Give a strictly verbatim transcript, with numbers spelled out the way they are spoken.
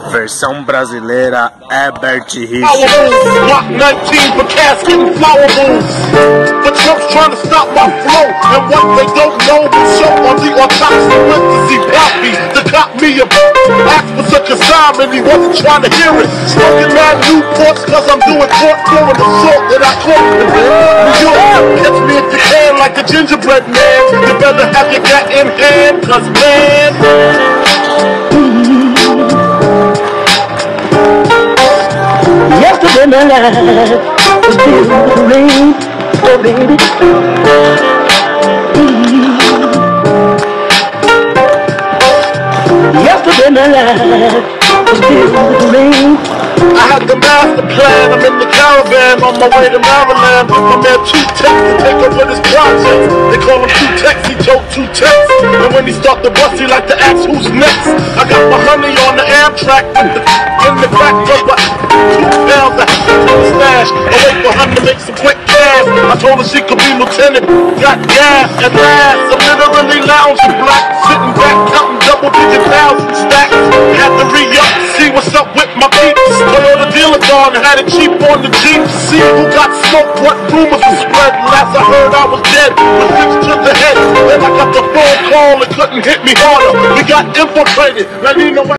Versão brasileira Herbert Richards. Block nineteen for casket and flower booths. But Trump's trying to stop my flow. And what they don't know will show on the autopsy. Went to see Poppy to cop me a asked for such a sign and he wasn't trying to hear it. Smoking mad Newports cause I'm doing court throwing the salt that I caught in New York. Catch me at the can like a gingerbread man. You better have your gat in hand cause man. Yesterday my life was filled with rain, oh baby. Yesterday my life was filled with rain. I had the master plan, I'm in the caravan on my way to Maryland with my man Two Tex to take over this project. They call him Two Tex, he joke Two Tex. And when he start the bus, he like to ask who's next. I got my honey on the Amtrak with the in the back for like two pounds. I had to the stash. I wait for her to make some quick cash. I told her she could be lieutenant. Got gas at last. I'm literally lounging black, sitting back counting double digit thousand stacks. Had to re-up, see what's up with my peeps. Toyota dealer gone, had it cheap on the Jeep. See who got smoked, what rumors were spread. Last I heard I was dead, with six to the head. Then I got the phone call, it couldn't hit me harder. We got infiltrated, now you know what.